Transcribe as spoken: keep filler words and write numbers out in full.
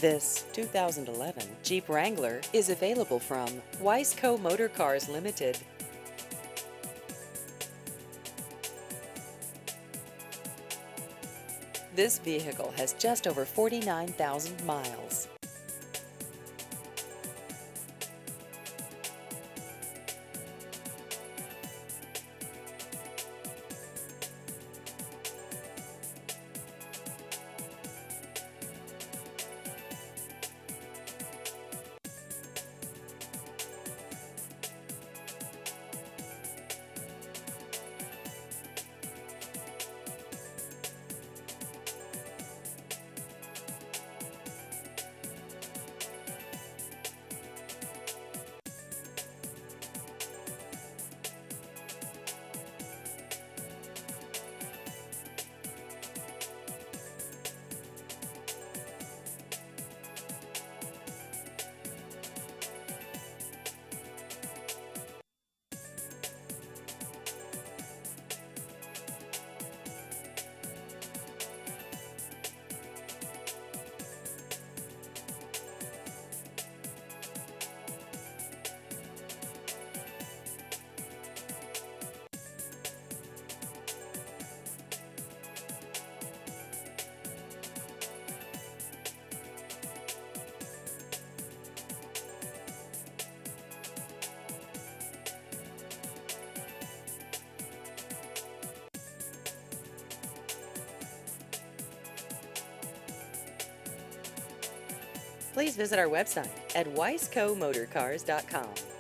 This two thousand eleven Jeep Wrangler is available from Weisco Motor Cars Limited. This vehicle has just over forty-nine thousand miles. Please visit our website at weisco motor cars dot com.